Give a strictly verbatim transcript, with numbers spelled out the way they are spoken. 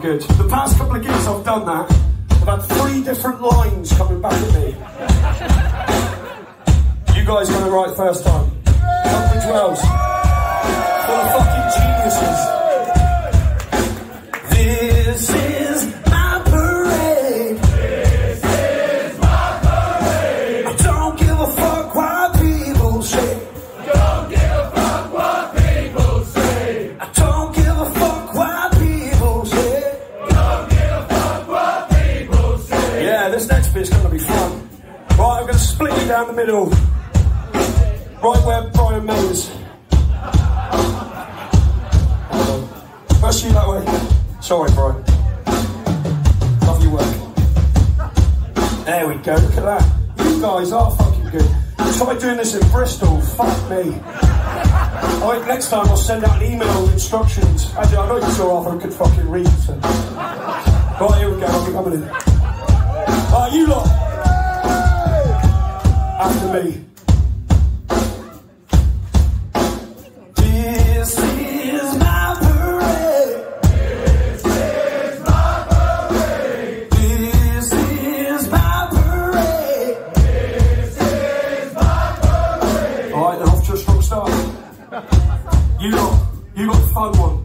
good. The past couple of gigs I've done that, I've had three different lines coming back at me. You guys got it right first time. Tunbridge Wells. For the fucking geniuses. This is my parade. This is my parade. I don't give a fuck what people say. Don't give a fuck what people say. I don't give a fuck what people say. Don't give a fuck what people say. Yeah, this next bit's gonna be fun. Right, I'm gonna split you down the middle. Right where Brian May is. First you that way. Sorry, Brian. Love your work. There we go, look at that. You guys are fucking good. Try doing this in Bristol, fuck me. Right, next time I'll send out an email with instructions. Actually, I know you're sure Arthur could fucking read. So. Right, here we go, I'll be coming in. Right, you lot. After me. This is my parade. This is my parade. This is my parade. This is my parade. Alright, then off to a strong start. You lot, you got the fun one.